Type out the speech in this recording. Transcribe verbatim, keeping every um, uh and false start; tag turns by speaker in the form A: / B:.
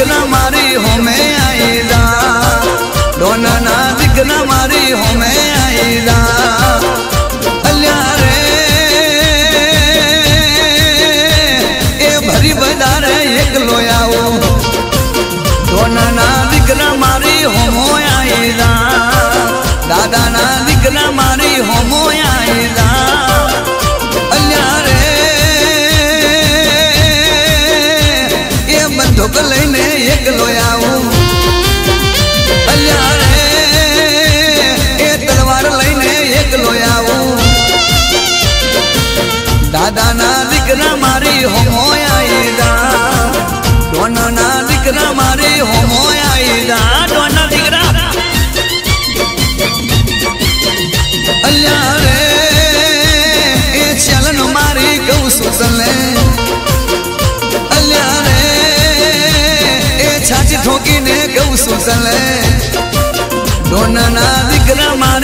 A: दिखना मारी हो में आईदा डोना ना दिखना मारी हो में आईदा अल्या रे ए भरी बजार एक लोयाओ डोना ना दिखना मारी हो में आईदा दादा ना दिखना मारी हो में आईदा अल्या रे ए बंदूक लईने एक लोयाओ अल्या रे ए तलवार लईने एक लोयाओ दादा ना दिखना मारी हो में आईदा डोना ना दिखना मारी हो में आईदा डोना दिखना अल्या रे ए चलन मारी गौ सुसले अल्या रे ए छाची ठोकी ने गौ सुसले डोना ना दिखना मारी